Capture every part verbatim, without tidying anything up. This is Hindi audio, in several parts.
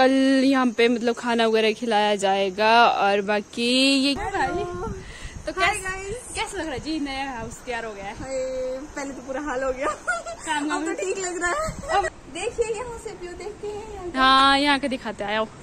कल यहाँ पे मतलब खाना वगैरह खिलाया जाएगा। और बाकी ये तो कैसा कैसा लग रहा है जी? नया हाउस तैयार हो गया है। पहले तो पूरा हाल हो गया, अब तो ठीक लग रहा है। देखिए यहाँ से व्यू देखते हैं। हाँ यहाँ का दिखाते हैं, आओ।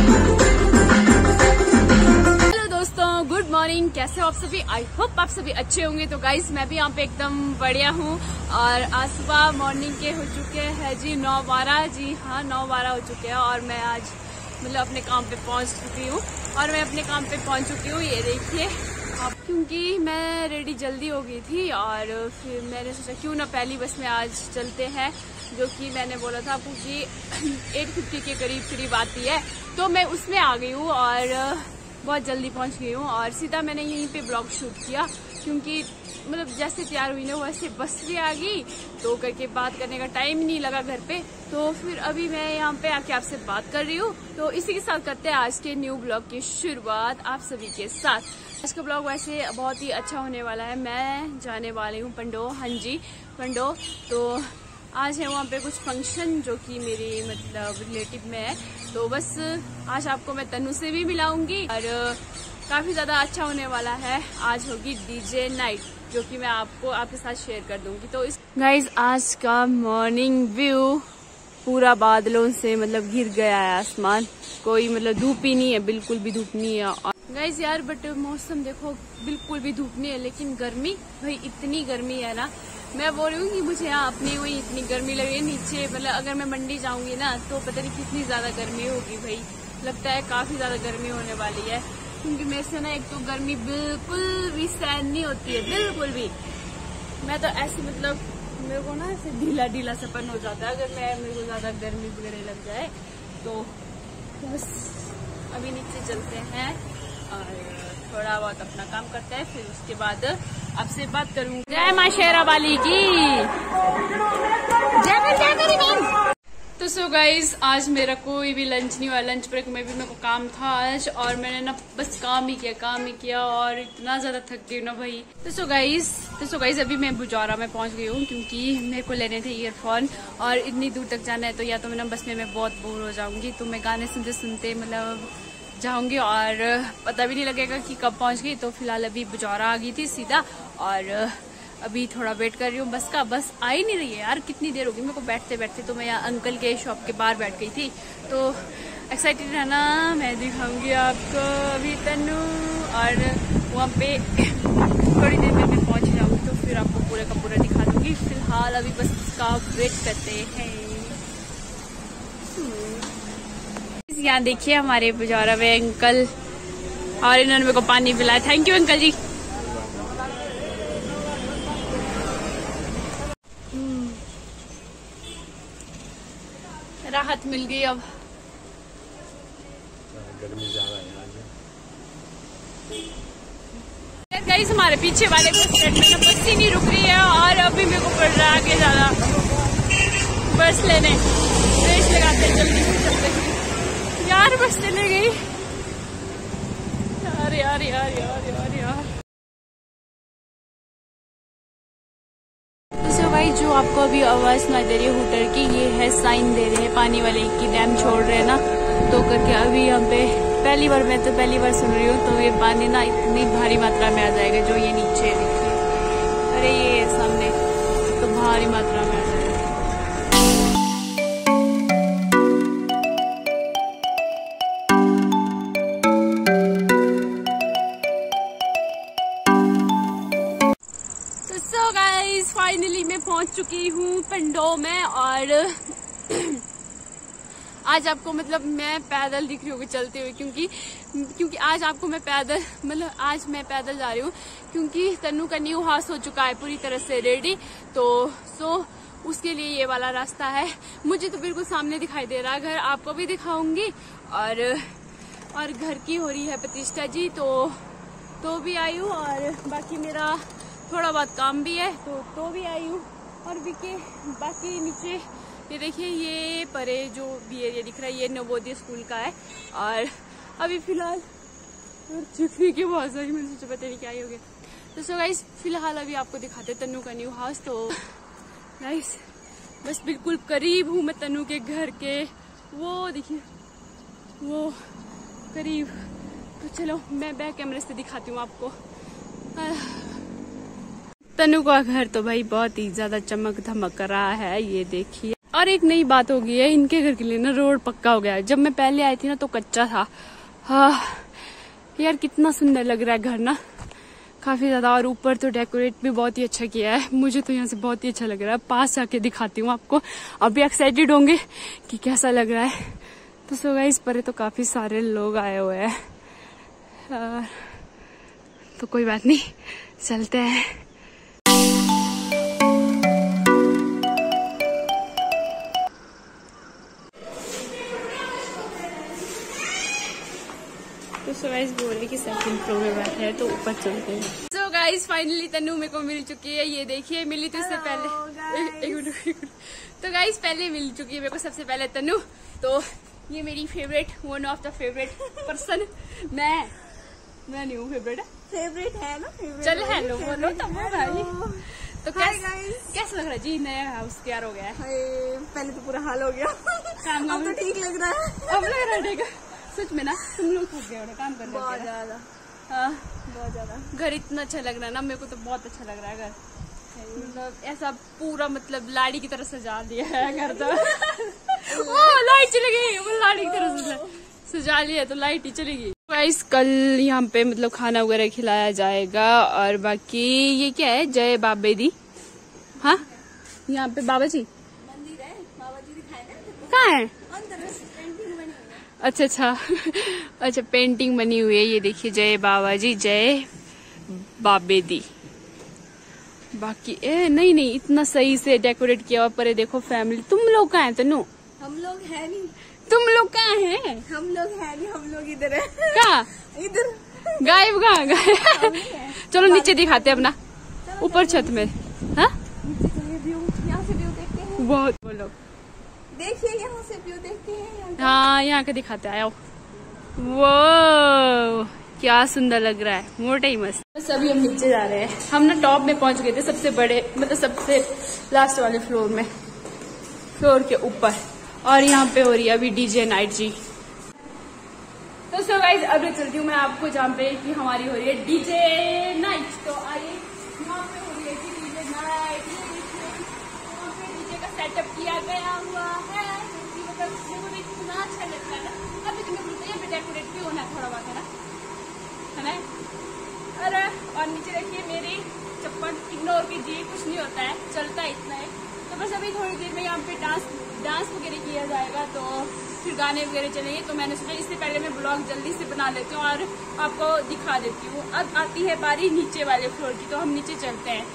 हेलो दोस्तों, गुड मॉर्निंग। कैसे हो आप सभी? आई होप आप सभी अच्छे होंगे। तो गाइस मैं भी यहाँ पे एकदम बढ़िया हूँ। और आज सुबह मॉर्निंग के हो चुके हैं जी नौ बारह। जी हाँ, नौ बारह हो चुके हैं। और मैं आज मतलब अपने काम पे पहुँच चुकी हूँ। और मैं अपने काम पे पहुँच चुकी हूँ, ये देखिए। अब क्योंकि मैं रेडी जल्दी हो गई थी और फिर मैंने सोचा क्यों ना पहली बस में आज चलते हैं, जो कि मैंने बोला था आपको कि एट फिफ्टी के करीब करीब आती है। तो मैं उसमें आ गई हूँ और बहुत जल्दी पहुँच गई हूँ। और सीधा मैंने यहीं पे ब्लॉग शूट किया, क्योंकि मतलब जैसे तैयार हुई ना वैसे बस भी आ गई, तो करके बात करने का टाइम ही नहीं लगा घर पे। तो फिर अभी मैं यहाँ पे आके आपसे बात कर रही हूँ। तो इसी के साथ करते हैं आज के न्यू ब्लॉग की शुरुआत आप सभी के साथ। आज का ब्लॉग वैसे बहुत ही अच्छा होने वाला है। मैं जाने वाली हूँ पंडो, हाँ जी पंडो। तो आज है वहाँ पे कुछ फंक्शन जो कि मेरी मतलब रिलेटिव में है। तो बस आज आपको मैं तनु से भी मिलाऊंगी और काफी ज्यादा अच्छा होने वाला है। आज होगी डीजे नाइट, जो कि मैं आपको आपके साथ शेयर कर दूंगी। तो इस गाइज आज का मॉर्निंग व्यू पूरा बादलों से मतलब घिर गया है आसमान। कोई मतलब धूप ही नहीं है, बिल्कुल भी धूप नहीं है। और गाइज यार बट मौसम देखो, बिल्कुल भी धूप नहीं है, लेकिन गर्मी भाई इतनी गर्मी है ना। मैं बोल रही हूँ कि मुझे यहाँ अपनी वही इतनी गर्मी लग रही है नीचे। मतलब अगर मैं मंडी जाऊंगी ना तो पता नहीं कितनी ज्यादा गर्मी होगी भाई। लगता है काफी ज्यादा गर्मी होने वाली है, क्योंकि मेरे से ना एक तो गर्मी बिल्कुल भी सहन नहीं होती है, बिल्कुल भी। मैं तो ऐसे मतलब मेरे को ना ऐसे ढीला ढीला सपन हो जाता है अगर मैं मेरे को ज्यादा गर्मी वगैरह लग जाए। तो बस अभी नीचे चलते हैं और थोड़ा बहुत अपना काम करते हैं, फिर उसके बाद आपसे बात करूँ। जय माँ शेरा वाली की जय जय मेरी बहन। तो सो गाइज आज मेरा कोई भी लंच नहीं हुआ। लंच ब्रेक में भी मेरे को काम था आज, और मैंने ना बस काम ही किया काम ही किया और इतना ज्यादा थक गई ना भाई। तो सो गाइज तो सो गाइज अभी मैं बुजारा में पहुंच गई हूँ, क्योंकि मेरे को लेने थे ईयरफोन। और इतनी दूर तक जाना है तो या तो मैं ना बस में मैं बहुत बोर हो जाऊंगी, तो मैं गाने सुनते सुनते मतलब जाऊंगी और पता भी नहीं लगेगा कि कब पहुंच गई। तो फिलहाल अभी बुजारा आ गई थी सीधा, और अभी थोड़ा वेट कर रही हूँ बस का। बस आ ही नहीं रही है यार, कितनी देर होगी मेरे को बैठते बैठते। तो मैं यहाँ अंकल के शॉप के बाहर बैठ गई थी। तो एक्साइटेड रहना, मैं दिखाऊंगी आपको अभी तनु। और वहाँ पे थोड़ी देर में मैं पहुँच जाऊँगी तो फिर आपको पूरे का पूरा दिखा दूंगी। फिलहाल अभी बस इसका वेट करते हैं। यहाँ देखिए हमारे बुजारा में अंकल, और इन्होंने मेरे को पानी पिलाया। Thank you uncle ji. राहत मिल गई अब। गर्मी ज्यादा है आज। गाइस हमारे पीछे वाले बस स्टैंड में ना बस ही नहीं रुक रही है, और अभी मेरे को पड़ रहा है आगे ज्यादा बस लेने। रेस लगाते जल्दी से चलते यार, बस चले गई यार यार यार यार यार यार। तो भाई जो आपको अभी आवाज सुनाई दे रही है हुटर की, ये है साइन दे रहे हैं पानी वाले की, डैम छोड़ रहे हैं ना। तो करके अभी यहाँ पे पहली बार, मैं तो पहली बार सुन रही हूँ। तो ये पानी ना इतनी भारी मात्रा में आ जाएगा, जो ये नीचे देखिए, अरे ये सामने तो भारी मात्रा में आ जाएगा। फाइनली मैं पहुंच चुकी हूँ पंडो में। और आज आपको मतलब मैं पैदल दिख रही होगी चलते हुए, क्योंकि क्योंकि आज आपको मैं पैदल मतलब आज मैं पैदल जा रही हूँ, क्योंकि तन्नू का न्यू हाउस हो चुका है पूरी तरह से रेडी। तो सो उसके लिए ये वाला रास्ता है। मुझे तो बिल्कुल सामने दिखाई दे रहा है घर, आपको भी दिखाऊंगी। और और घर की हो रही है प्रतिष्ठा जी, तो तो भी आई हूँ। और बाकी मेरा थोड़ा बहुत काम भी है, तो तो भी आई हूँ। और बीके बाकी नीचे ये देखिए, ये परे जो भी एरिया दिख रहा है ये नवोदय स्कूल का है। और अभी फिलहाल चिकनी की बहुत सारी, मैंने सोचा पता नहीं क्या ही हो गया। तो सो गाइस फिलहाल अभी आपको दिखाते तन्नू का न्यू हाउस। तो गाइस बस बिल्कुल करीब हूँ मैं तन्नू के घर के, वो देखिए वो करीब। तो चलो मैं बैक कैमरे से दिखाती हूँ आपको। तनु का घर तो भाई बहुत ही ज्यादा चमक धमक रहा है, ये देखिए। और एक नई बात हो गई है, इनके घर के लिए ना रोड पक्का हो गया है। जब मैं पहले आई थी ना तो कच्चा था। हाँ यार कितना सुंदर लग रहा है घर ना, काफी ज्यादा। और ऊपर तो डेकोरेट भी बहुत ही अच्छा किया है, मुझे तो यहाँ से बहुत ही अच्छा लग रहा है। पास जाके दिखाती हूँ आपको, अभी एक्साइटेड होंगे कि कैसा लग रहा है। तो सो गाइस पर तो काफी सारे लोग आए हुए हैं, तो कोई बात नहीं, चलते हैं। तो सो गाइस बोल रही कि सेकंड फ्लोर में बैठे हैं, तो ऊपर चलते हैं। सो गाइस फाइनली तनु मेरे को मिल चुकी है, ये देखिए। मिली तो इससे पहले एक मिनट। तो गाइस पहले मिल चुकी है मेरे को सबसे पहले तनु। तो ये मेरी favourite, one of the favourite person. मैं मैं नहीं हूँ फेवरेट, फेवरेट है ना, फेवरेट चल हेलो बोलो तब भाई। तो कैसा कैसा लग रहा है जी, नया हाउस तैयार हो गया है? पहले तो पूरा हाल हो गया, काम अब तो ठीक लग रहा है। अब लग रहा है ठीक है। सच में ना तुम लोग थक गए काम करने, बहुत ज्यादा। हाँ बहुत ज्यादा। घर इतना अच्छा लग रहा है ना, मेरे को तो बहुत अच्छा लग रहा है घर। मतलब ऐसा पूरा मतलब लाड़ी की तरह सजा दिया है घर तो। ओ लाइट चली गई, वो लाड़ी की तरह सजा लिया तो लाइट ही चली गई। गाइस कल यहाँ पे मतलब खाना वगैरह खिलाया जाएगा। और बाकी ये क्या है, जय बाबे दी। हाँ यहाँ पे बाबा जी मंदिर है, बाबा जी दिखाए ना। कहाँ है? अंदर पेंटिंग बनी हुई है। अच्छा अच्छा अच्छा पेंटिंग बनी हुई है, ये देखिए। जय बाबा जी, जय बाबे दी। बाकी ए नहीं नहीं इतना सही से डेकोरेट किया हुआ। पर देखो फैमिली, तुम लोग कहाँ हैं तनु? हम लोग है नहीं। तुम लोग कहाँ हैं? हम लोग है नहीं, हम लोग इधर है। कहाँ? इधर गायब कहाँ गए? चलो नीचे दिखाते हैं अपना, ऊपर छत में। हाँ व्यू, यहाँ से व्यू देखते हैं। बहुत बोलो, देखिए यहाँ से व्यू देखते हैं। हाँ यहाँ का दिखाते हैं, आओ। वो क्या सुंदर लग रहा है, मोटा ही मस्त। सभी हम नीचे जा रहे हैं। हम ना टॉप में पहुंच गए थे, सबसे बड़े मतलब सबसे लास्ट वाले फ्लोर में, फ्लोर के ऊपर। और यहाँ पे हो रही है अभी डीजे नाइट जी। तो सो गाइस अब चलती हूँ मैं आपको जहाँ पे कि हमारी हो रही है डीजे नाइट। तो आइए, यहाँ पे हो रही है डीजे नाइट। ये देखिए यहाँ पे डीजे का सेटअप किया गया हुआ है, मतलब मुझे भी इतना अच्छा लगता है ना। अभी तुम्हें बोलते हैं डेकोरेट भी होना थोड़ा बहुत है ना, है ना? अरे और नीचे देखिए मेरी चप्पल, इग्नोर कीजिए, कुछ नहीं होता है, चलता है इतना है। तो बस अभी थोड़ी देर में यहाँ पे डांस डांस वगैरह किया जाएगा, तो फिर गाने वगैरह चलेंगे। तो मैंने सोचा इससे पहले मैं ब्लॉग जल्दी से बना लेती हूँ और आपको दिखा देती हूँ। अब आती है बारी नीचे वाले फ्लोर की, तो हम नीचे चलते हैं।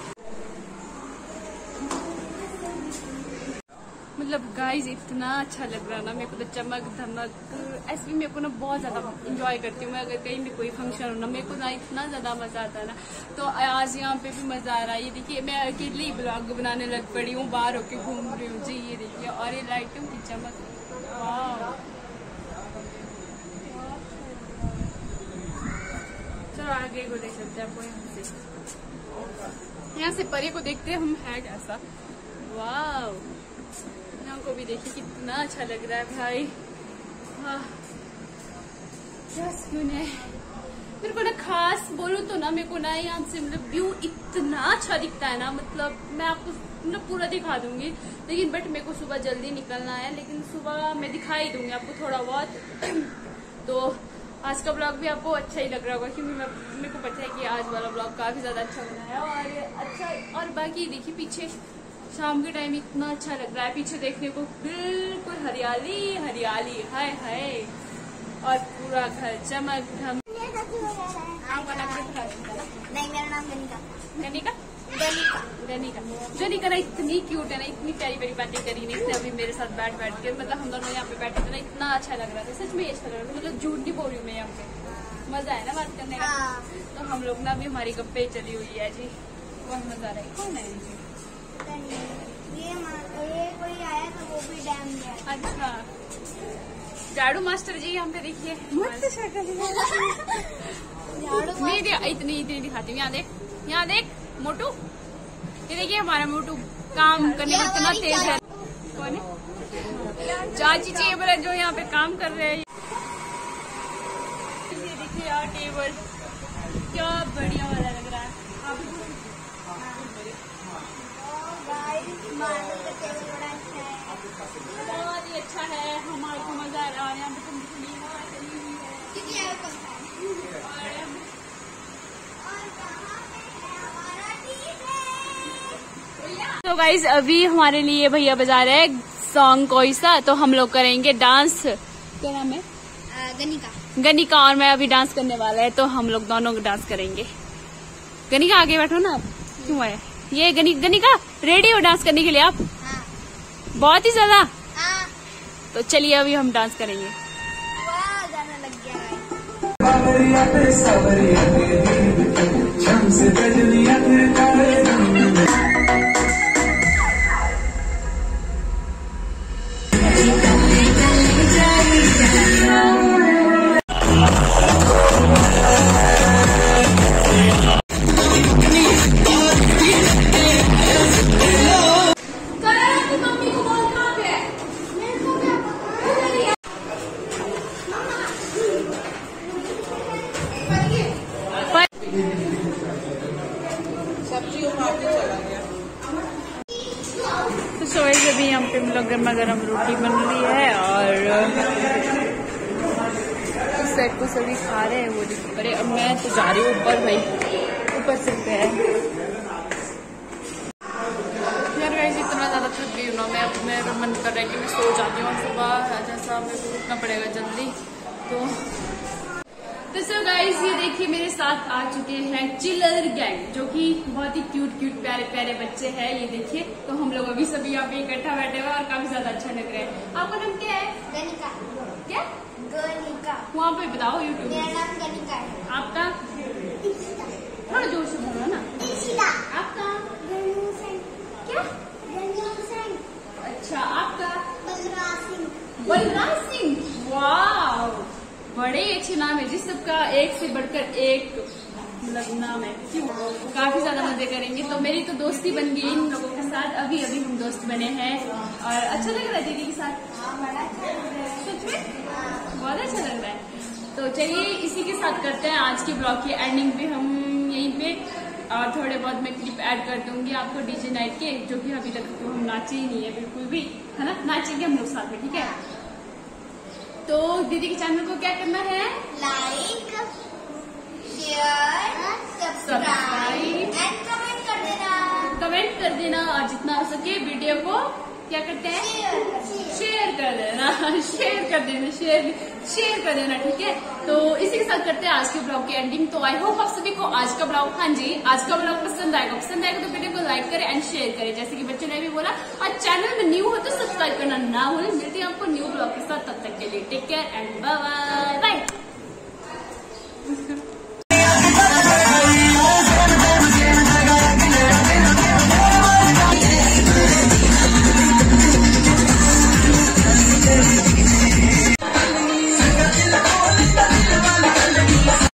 मतलब गाइस इतना अच्छा लग रहा है ना मेरे को, तो चमक धमक ऐसे भी मेरे को ना बहुत ज्यादा इंजॉय करती हूँ मैं। अगर कहीं भी कोई फंक्शन हो ना, मेरे को ना इतना ज्यादा मजा आता है ना। तो आज यहाँ पे भी मजा आ रहा है। ये देखिए मैं अकेले ही ब्लॉग बनाने लग पड़ी हूँ, बाहर होके घूम रही हूँ जी। ये देखिए, और ये लाइटों की चमक, चलो आगे को देख सकते हैं आपको। यहाँ से यहाँ से परे को देखते हैं हम, है कैसा। वाह, यहाँ को भी देखिए कितना अच्छा लग रहा है भाई। हाँ क्या सुकून है। मेरे को ना खास बोलूँ तो ना, मेरे को ना यहाँ से मतलब व्यू इतना अच्छा दिखता है ना, मतलब मैं आपको ना पूरा दिखा दूंगी। लेकिन बट मेरे को सुबह जल्दी निकलना है, लेकिन सुबह मैं दिखा ही दूंगी आपको थोड़ा बहुत। तो आज का ब्लॉग भी आपको अच्छा ही लग रहा होगा, क्योंकि मैं मेरे को पता है कि आज वाला ब्लॉग काफी ज्यादा अच्छा बना है। और अच्छा, और बाकी देखिए पीछे शाम के टाइम इतना अच्छा लग रहा है, पीछे देखने को बिल्कुल हरियाली हरियाली, हाय हाय। और पूरा घर चमक धम। नहीं, मेरा नाम गनिका। गनिका गनिका गनिका गनिका ना इतनी क्यूट है ना, इतनी प्यारी प्यारी बातें करी नहीं अभी मेरे साथ बैठ बैठ के। मतलब हम दोनों यहाँ पे बैठे थे ना, इतना अच्छा लग रहा था, सच में अच्छा लग रहा था। मतलब झूठ नहीं बोल रही हूँ मैं, यहाँ पे मजा है ना बात करने का। तो हम लोग ना अभी हमारी गप्पे चली हुई है जी, बहुत मजा आ रहा है। कौन है जी? ये ये कोई आया था, वो भी डैम गया। अच्छा, झाड़ू मास्टर जी यहाँ पे देखिए। नहीं दे, इतनी इतनी दिखाती हूँ। यहाँ देख, यहाँ देख मोटू, ये देखिए हमारा मोटू काम करने में इतना तेज है। कौन है? चाची जी बोले जो यहाँ पे काम कर रहे हैं। यार टेबल क्या बढ़िया वाला लग रहा है। आप बहुत ही अच्छा है, हमारे को मजा आ रहा है। यहाँ पे ठंडी ठंडी हवा चली हुई है। तो गाइज अभी हमारे लिए भैया बजा रहे हैं सॉन्ग कोई सा, तो हम लोग करेंगे डांस। क्या नाम है? गनिका। गनिका और मैं अभी डांस करने वाला है, तो हम लोग दोनों डांस करेंगे। गनिका आगे बैठो ना आप। क्यों है ये गनी, गनिका रेडी हो डांस करने के लिए आप? हाँ। बहुत ही ज्यादा। हाँ। तो चलिए अभी हम डांस करेंगे। वाह गाना लग गया है। तो सोए से भी यहाँ पे मतलब गर्मा गर्म रोटी बन रही है और सेट को सभी खा रहे हैं। वो देखो अरे अब मैं तो जा रही हूँ ऊपर, भाई ऊपर चलते हैं यार। वैसे इतना ज्यादा थक गई हूँ ना मैं, अब मेरा मन कर रहा है कि मैं सो जाती हूँ। सुबह जैसा मेरे को उठना पड़ेगा जल्दी। तो तो सो गाइस ये देखिए मेरे साथ आ चुके हैं चिलर गैंग, जो कि बहुत ही क्यूट क्यूट प्यारे प्यारे बच्चे हैं। ये देखिए तो हम लोग अभी सभी यहाँ पे इकट्ठा बैठे हुए और काफी ज्यादा अच्छा लग रहा है। आपका नाम क्या है? गनिका। क्या? गनिका। वहाँ पे बताओ यूट्यूब। मेरा नाम गनिका है। आपका? थोड़ा जोर से बोलो ना। आपका? क्या? अच्छा आपका? बलराज सिंह। बलराज सिंह। वाह बड़े ही अच्छे नाम है जी, सबका एक से बढ़कर एक मतलब नाम है। क्यों? काफी ज्यादा मजे करेंगे। तो मेरी तो दोस्ती बन गई इन लोगों के साथ, अभी अभी हम दोस्त बने हैं और अच्छा लग रहा है दीदी के साथ। सच में बहुत अच्छा लग रहा है। तो चलिए इसी के साथ करते हैं आज के ब्लॉग की एंडिंग पे हम यहीं पे, और थोड़े बहुत मैं क्लिप ऐड कर दूंगी आपको डीजे नाइट के, जो कि अभी तक तो हम नाचे ही नहीं है बिल्कुल भी, है ना? नाचेंगे हम लोग साथ में, ठीक है? तो दीदी के चैनल को क्या करना है? Like, share, subscribe and comment कर देना। कमेंट कर देना और जितना हो सके वीडियो को क्या करते हैं? शेयर कर देना। शेयर कर देना शेयर शेयर कर देना, ठीक है? तो इसी के साथ करते हैं आज के ब्लॉग की एंडिंग। तो आई होप आप सभी को आज का ब्लॉग, हाँ जी आज का ब्लॉग पसंद आएगा। पसंद आएगा तो वीडियो को लाइक करें एंड शेयर करें, जैसे कि बच्चों ने भी बोला। और चैनल में न्यू हो तो सब्सक्राइब करना ना भूलें। मिलते हैं आपको न्यू ब्लॉग के साथ, तब तक के लिए take care and bye bye.